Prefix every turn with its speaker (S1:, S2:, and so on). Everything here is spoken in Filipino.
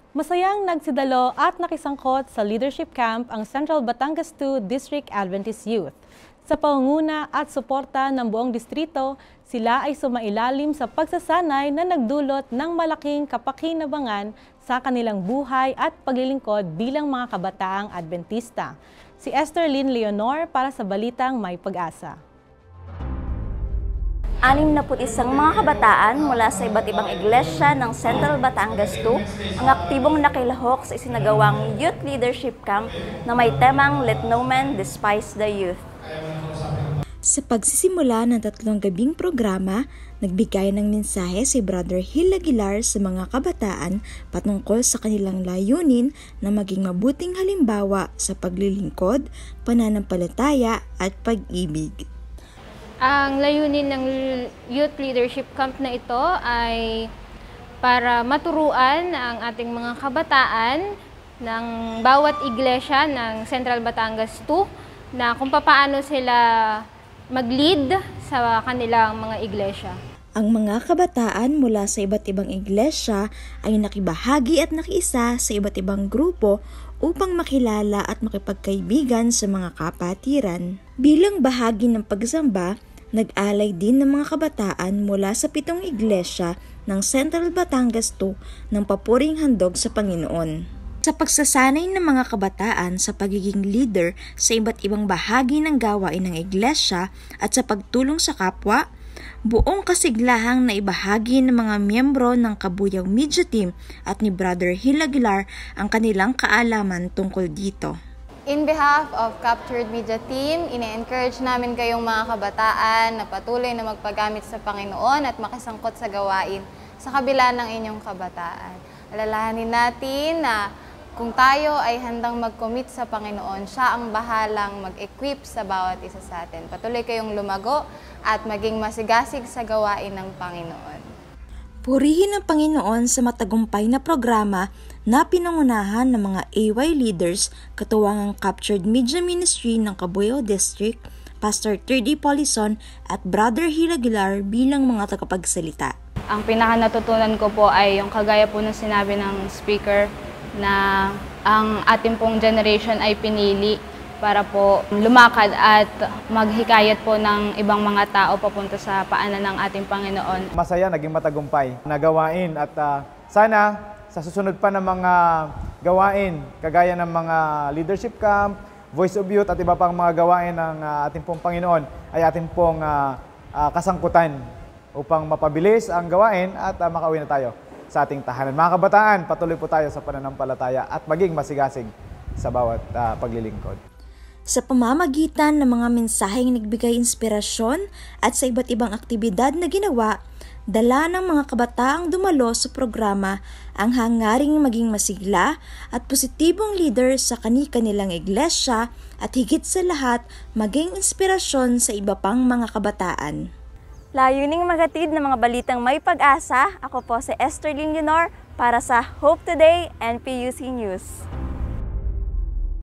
S1: Masayang nagsidalo at nakisangkot sa leadership camp ang Central Batangas 2 District Adventist Youth. Sa pangunguna at suporta ng buong distrito, sila ay sumailalim sa pagsasanay na nagdulot ng malaking kapakinabangan sa kanilang buhay at paglilingkod bilang mga kabataang Adventista. Si Esther Lynn Leonor para sa Balitang May Pag-asa.
S2: 61 mga kabataan mula sa iba't ibang iglesia ng Central Batangas 2 ang aktibong nakilahok sa isinagawang Youth Leadership Camp na may temang Let No Man Despise the Youth.
S3: Sa pagsisimula ng 3 gabing programa, nagbigay ng mensahe si Brother Hill Aguilar sa mga kabataan patungkol sa kanilang layunin na maging mabuting halimbawa sa paglilingkod, pananampalataya at pag-ibig.
S4: Ang layunin ng Youth Leadership Camp na ito ay para maturuan ang ating mga kabataan ng bawat iglesia ng Central Batangas 2 na kung paano sila mag-lead sa kanilang mga iglesia.
S3: Ang mga kabataan mula sa iba't ibang iglesia ay nakibahagi at nakiisa sa iba't ibang grupo upang makilala at makipagkaibigan sa mga kapatiran. Bilang bahagi ng pagsamba, nag-alay din ng mga kabataan mula sa 7 iglesia ng Central Batangas 2 ng papuring handog sa Panginoon. Sa pagsasanay ng mga kabataan sa pagiging leader sa iba't ibang bahagi ng gawain ng iglesia at sa pagtulong sa kapwa, buong kasiglahang na ibahagi ng mga miyembro ng Kabuyaw Media Team at ni Brother Hill Aguilar ang kanilang kaalaman tungkol dito.
S5: In behalf of Captured Media Team, ine-encourage namin kayong mga kabataan na patuloy na magpagamit sa Panginoon at makisangkot sa gawain sa kabila ng inyong kabataan. Alalahanin natin na kung tayo ay handang mag-commit sa Panginoon, siya ang bahalang mag-equip sa bawat isa sa atin. Patuloy kayong lumago at maging masigasig sa gawain ng Panginoon.
S3: Purihin ang Panginoon sa matagumpay na programa na pinangunahan ng mga AY leaders katuwang ang Captured Media Ministry ng Cabuyao District, Pastor Terdy Polison at Brother Hill Aguilar bilang mga tagapagsalita.
S4: Ang pinaka-natutunan ko po ay yung kagaya po ng sinabi ng speaker na ang ating pong generation ay pinili para po lumakad at maghikayat po ng ibang mga tao papunta sa paanan ng ating Panginoon.
S6: Masaya, naging matagumpay na gawain at sana sa susunod pa ng mga gawain, kagaya ng mga leadership camp, Voice of Youth at iba pang mga gawain ng ating pong Panginoon ay ating pong kasangkutan upang mapabilis ang gawain at makauwi na tayo sa ating tahanan. Mga kabataan, patuloy po tayo sa pananampalataya at maging masigasig sa bawat paglilingkod.
S3: Sa pamamagitan ng mga mensaheng nagbigay inspirasyon at sa iba't ibang aktibidad na ginawa, dala ng mga kabataang dumalo sa programa ang hangaring maging masigla at positibong leader sa kani-kanilang iglesia at higit sa lahat maging inspirasyon sa iba pang mga kabataan.
S2: Layuning magatid ng mga balitang may pag-asa, ako po si Esther Lynn Leonor para sa Hope Today and PUC News.